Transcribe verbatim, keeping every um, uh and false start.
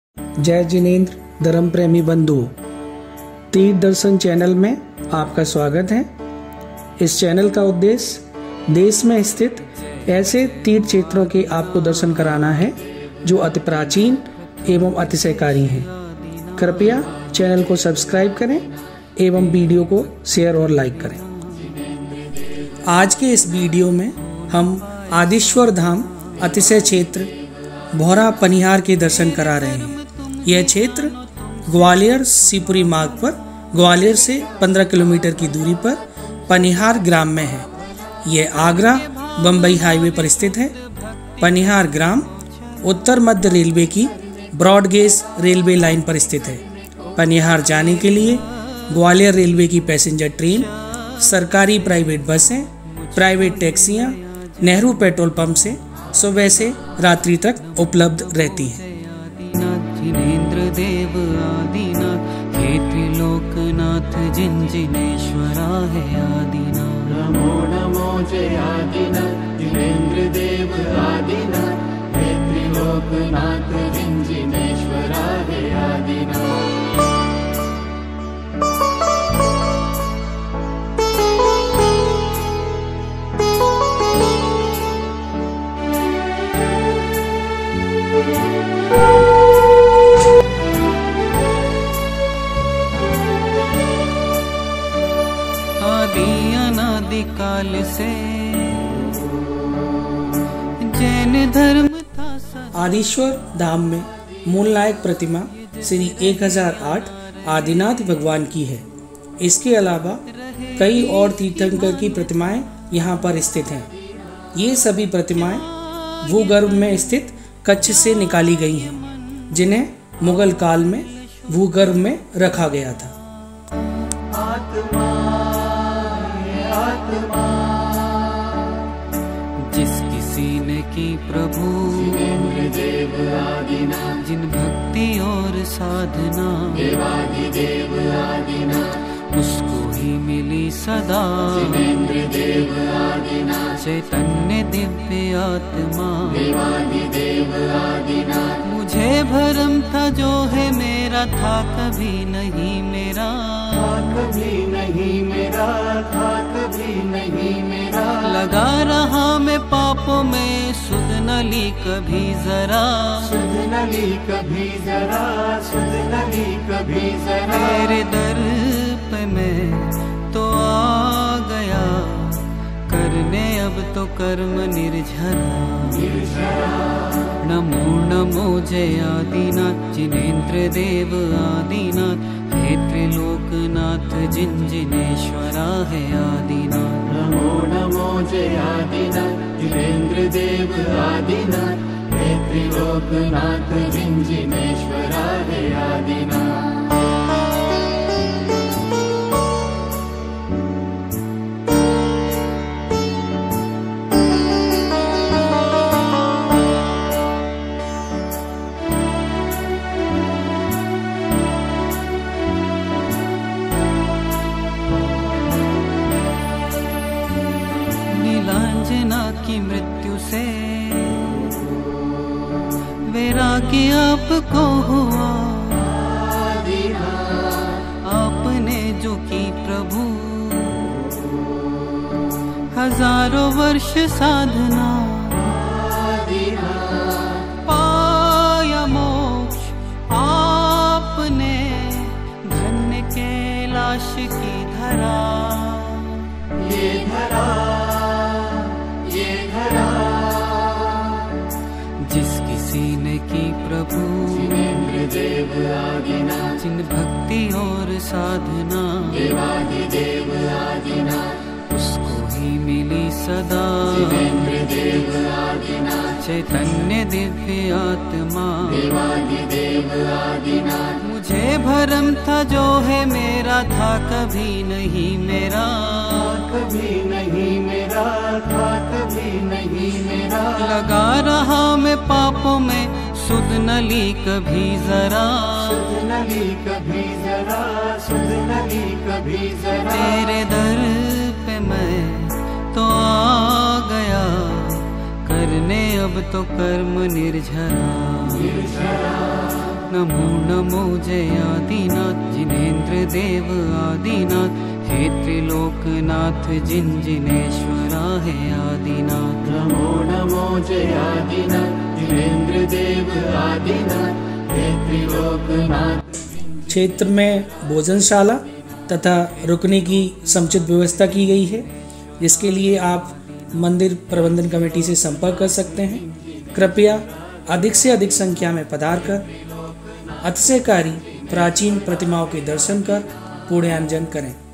जय जिनेंद्र धर्म प्रेमी बंधुओं, तीर्थ दर्शन चैनल में आपका स्वागत है। इस चैनल का उद्देश्य देश में स्थित ऐसे तीर्थ क्षेत्रों के आपको दर्शन कराना है जो अति प्राचीन एवं अतिशयकारी हैं। कृपया चैनल को सब्सक्राइब करें एवं वीडियो को शेयर और लाइक करें। आज के इस वीडियो में हम आदिश्वर धाम अतिशय क्षेत्र भौरा पनिहार के दर्शन करा रहे हैं। यह क्षेत्र ग्वालियर शिवपुरी मार्ग पर ग्वालियर से पंद्रह किलोमीटर की दूरी पर पनिहार ग्राम में है। यह आगरा बम्बई हाईवे पर स्थित है। पनिहार ग्राम उत्तर मध्य रेलवे की ब्रॉड गेज रेलवे लाइन पर स्थित है। पनिहार जाने के लिए ग्वालियर रेलवे की पैसेंजर ट्रेन, सरकारी प्राइवेट बसें, प्राइवेट टैक्सियां, नेहरू पेट्रोल पंप से सुबह से रात्रि तक उपलब्ध रहती हैं। जिनेंद्र देव आदिनाथ हे त्रिलोकनाथ जिंजिनेश्वरा है आदिनाथ। नमो नमो जय आदिनाथ जिनेंद्र देव आदिनाथ हे त्रिलोकनाथ जिंजिनेश्वरा है आदिनाथ। काल से जैन धर्म था। आदिश्वर धाम में मूल नायक प्रतिमा श्री एक हज़ार आठ आदिनाथ भगवान की है। इसके अलावा कई और तीर्थंकर की प्रतिमाएं यहाँ पर स्थित हैं। ये सभी प्रतिमाएं भूगर्भ में स्थित कच्छ से निकाली गई हैं, जिन्हें मुगल काल में भूगर्भ में रखा गया था। जिस किसी ने की प्रभु जिनेंद्र देव आदिनाथ जिन भक्ति और साधना देवादिदेव आदिनाथ उसको ही मिली सदा जिनेंद्र देव आदिनाथ चैतन्य दिव्य आत्मा देवादिदेव आदिनाथ। मुझे भरम था जो है मेरा था कभी नहीं मेरा, था कभी नहीं मेरा, था कभी नहीं मेरा। लगा रहा मैं पापों में सुध न ली कभी जरा, सुध न ली कभी जरा, सुध न ली कभी जरा। तेरे दर पे मैं तो आ गया करने अब तो कर्म निर्झरा। नमो नमो जय आदिनाथ जिनेंद्र देव आदिनाथ हे त्रिलोकनाथ जिंजिनेश्वरा है आदिनाथ। नमो नमो जय आदिनाथ जिनेंद्र देव आदिनाथ हे त्रिलोकनाथ जिंजिनेश्वरा है आदिनाथ। नीलांजना की मृत्यु से वैराग्य आपको हुआ। आपने जो की प्रभु हजारों वर्ष साधना पाया मोक्ष आपने धन्य कैलाश की धरा। ये धरा ये धरा जिस किसी ने की प्रभु जिनेंद्र देव आदिनाथ जिन भक्ति और साधना देवादिदेव आदिनाथ उसको ही मिली सदा जिनेंद्र देव आदिनाथ चैतन्य दिव्य आत्मा देवादिदेव आदिनाथ। मुझे भरम था जो है मेरा था कभी नहीं मेरा, कभी नहीं मेरा, था कभी नहीं मेरा। लगा रहा मैं पापों में सुध न ली कभी जरा, सुध न ली कभी जरा, सुध न ली कभी जरा। तेरे दर पे मैं तो आ गया करने अब तो कर्म निर्झरा। नमो नमो जय आदिनाथ जिनेन्द्र देव आदिनाथ, हे त्रिलोकनाथ जिन जिनेश्वरा है आदिनाथ। नमो नमो जय आदिनाथ जिनेन्द्र देव आदिनाथ, हे त्रिलोकनाथ। क्षेत्र में भोजनशाला तथा रुकने की समुचित व्यवस्था की गई है, जिसके लिए आप मंदिर प्रबंधन कमेटी से संपर्क कर सकते हैं। कृपया अधिक से अधिक संख्या में पधार कर अतिशयकारी प्राचीन प्रतिमाओं के दर्शन कर पुण्यार्जन करें।